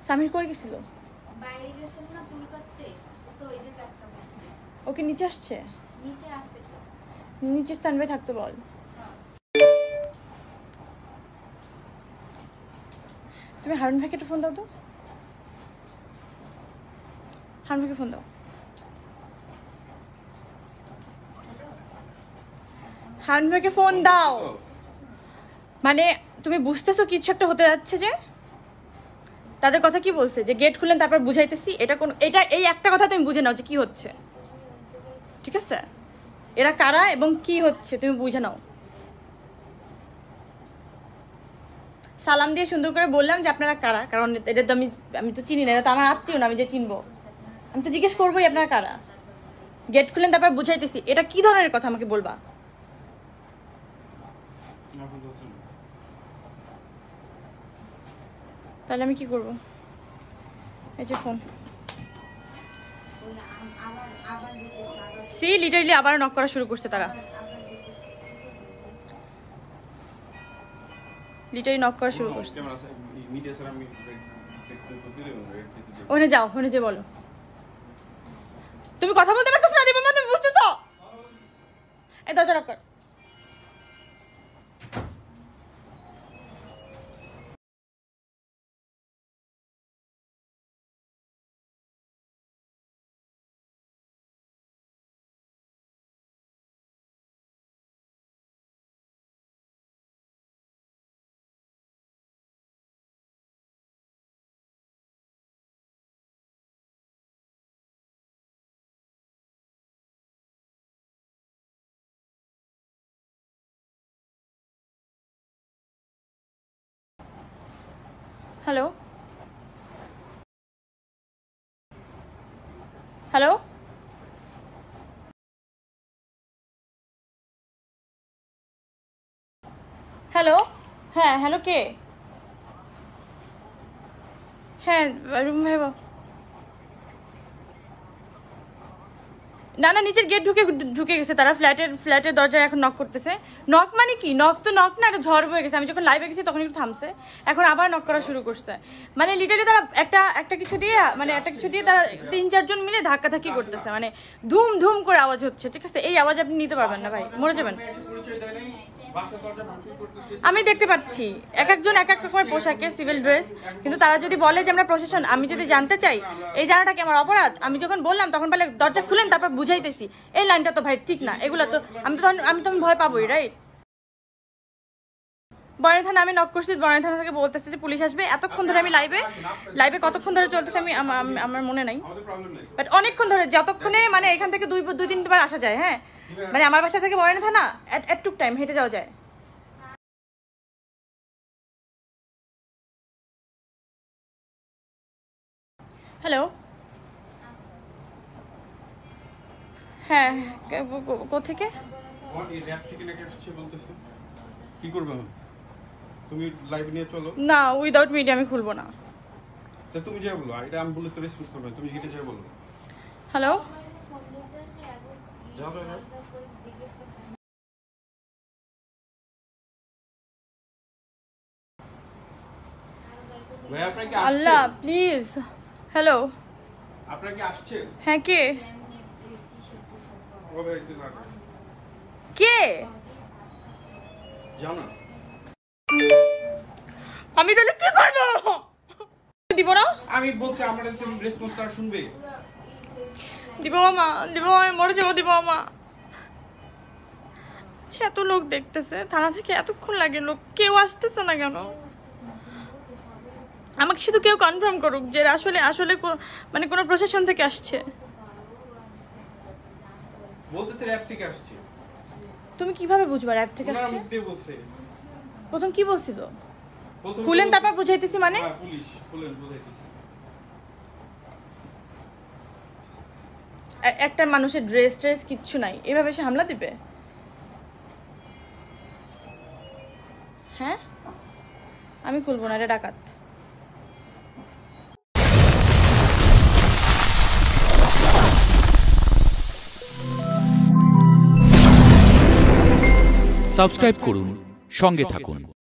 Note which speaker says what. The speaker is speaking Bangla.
Speaker 1: সামির কই গেছিল?
Speaker 2: বাইরে গেছিল না চুল কাটতে, তো ওই যে কাটতে বসছে।
Speaker 1: ওকে নিচে আসছে?
Speaker 2: নিচে আসে তো।
Speaker 1: নিচে স্ট্যান্ডবাই থাকতে বল। তুমি হারুন ভাইকে একটু ফোন দাও তো। হারুন ভাইকে ফোন দাও। হারুন ভাইকে ফোন দাও। মানে তুমি বুঝতেছো কিছু একটা হতে যাচ্ছে? যে তাদের কথা কি বলছে যে গেট খুলেন তারপর বুঝাইতেছি, এটা কোন এটা এই একটা কথা তুমি বুঝে নাও যে কি হচ্ছে, ঠিক আছে? এরা কারা এবং কি হচ্ছে তুমি বুঝে নাও। সালাম দিয়ে সুন্দর করে বললাম যে আপনারা কারা, কারণ এটা তো আমি তো চিনি না, এটা তো আমার আত্মীয় না, আমি যে চিনবো আমি তো জিজ্ঞেস করবোই আপনারা কারা। গেট খুলেন তারপর বুঝাইতেছি, এটা কি ধরনের কথা আমাকে বলবা? তাহলে আমি কি করব? এই যে ফোন, সি লিটারলি আবার নক করা শুরু করছে তারা, লিটারলি নক করা শুরু করছে। ওখানে যাও, ওখানে যে বলো। তুমি কথা বলতে পারতেছো না দীপা, তুমি বুঝতেছো? এই দরজা লক কর। হ্যালো হ্যালো, হ্যালো, হ্যাঁ হ্যালো, কে? হ্যাঁ রুম ভাই, না না নিচের গেট ঢুকে গেছে তারা, ফ্ল্যাটের দরজায় এখন নক করতেছে। নক মানে কি? নক তো নক না, এটা ঝড় বয়ে গেছে। আমি যখন লাইভে গেছি তখন একটু থামছে, এখন আবার নক করা শুরু করছে। মানে লিটারলি তারা একটা কিছু দিয়ে তারা 3-4 জন মিলে ধাক্কাধাক্কি করতেছে, মানে ধুম ধুম করে আওয়াজ হচ্ছে, ঠিক আছে? এই আওয়াজ আপনি নিতে পারবেন না ভাই, মরে যাবেন। আমি দেখতে পাচ্ছি এক একজন এক এক রকমের পোশাকে, সিভিল ড্রেস, কিন্তু তারা যদি বলে যে আমরা প্রশাসন, আমি যদি জানতে চাই এই জায়গাটা কি আমার অপরাধ, আমি যখন বললাম তখন বলে দরজা খুলেন তারপর বুঝাইতেছি, এই লাইনটা তো ভাই ঠিক না। এগুলো তো আমি তখন ভয় পাবোই, রাইট? বনানী থানা আমি নক করছি, বনানী থানা থেকে বলতেছে যে পুলিশ আসবে। এতক্ষণ ধরে আমি লাইভে কতক্ষণ ধরে চলতেছে আমি আমার মনে নাই, বাট অনেকক্ষণ ধরে, যতক্ষণে মানে এখান থেকে 2-3 বার আসা যায়। হ্যাঁ মানে আমার বাসা থেকে বনানী থানা এটুক টাইম হেঁটে যাওয়া যায়। হ্যালো, হ্যাঁ কোথেকে?
Speaker 3: কি করবে তুমি? লাইভ নিয়ে চলো
Speaker 1: না, উইদাউট মিডিয়া আমি খুলবো না।
Speaker 3: তা তুমি যাই বলো, এটা আমি বলে তো রেসপন্স করবে, তুমি হেঁটে যাই বলো।
Speaker 1: হ্যালো,
Speaker 3: যাও যাও। ভাই আপনারা কি আসছেন?
Speaker 1: আল্লাহ প্লিজ। হ্যালো,
Speaker 3: আপনারা কি আসছেন?
Speaker 1: হ্যাঁ কে?
Speaker 3: ওবে একটু না
Speaker 1: কে?
Speaker 3: যাও না।
Speaker 1: আমি তাহলে কি করব? দিব না?
Speaker 3: আমি বলছি আমার রেসপন্স তারা শুনবে।
Speaker 1: দিব মামা, আমি মরে যাবো, দিব মামা। আচ্ছা এত লোক দেখতেছে, থানা থেকে এতক্ষণ লাগে, লোক কেউ আসতেছে না কেন? আমাকে শুধু কেউ কনফার্ম করুক যে আসলে মানে কোনো প্রশাসন থেকে আসছে।
Speaker 3: বলতেছে র‍্যাব থেকে আসছে।
Speaker 1: তুমি কিভাবে বুঝবা র‍্যাব থেকে আসছে?
Speaker 3: মুখ দিয়ে বলছে।
Speaker 1: প্রথম কি বলছিল? খুলেন তারপর বুঝাইতেছি, মানে
Speaker 3: হ্যাঁ পুলিশ খুলেন বুঝাইতেছি।
Speaker 1: একটা মানুষের ড্রেস কিচ্ছু নাই, এভাবে সে হামলা দিবে? হ্যাঁ আমি খুলবো না, এটা ডাকাত।
Speaker 4: সাবস্ক্রাইব করুন, সঙ্গে থাকুন।